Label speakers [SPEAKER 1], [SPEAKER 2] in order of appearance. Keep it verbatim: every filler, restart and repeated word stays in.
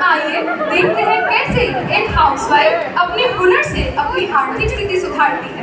[SPEAKER 1] आइए देखते हैं कैसे एक हाउसवाइफ अपने हुनर से अपनी आर्थिक स्थिति सुधारती है।